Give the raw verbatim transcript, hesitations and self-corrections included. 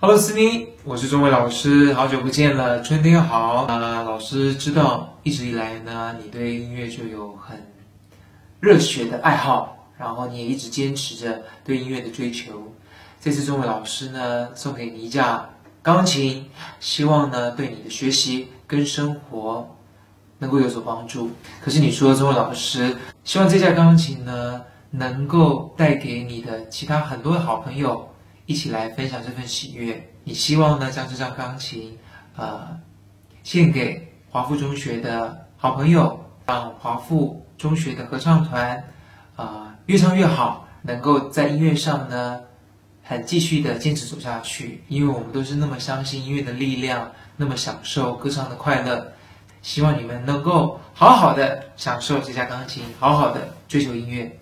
Hello， 思妮，我是钟伟老师，好久不见了，春天好。呃，老师知道一直以来呢，你对音乐就有很热血的爱好，然后你也一直坚持着对音乐的追求。这次钟伟老师呢，送给你一架钢琴，希望呢对你的学习跟生活能够有所帮助。可是你说，钟伟老师希望这架钢琴呢，能够带给你的其他很多的好朋友一起来分享这份喜悦。你希望呢将这张钢琴呃献给华附中学的好朋友，让华附中学的合唱团呃越唱越好，能够在音乐上呢很继续的坚持走下去。因为我们都是那么相信音乐的力量，那么享受歌唱的快乐。希望你们能够好好的享受这架钢琴，好好的追求音乐。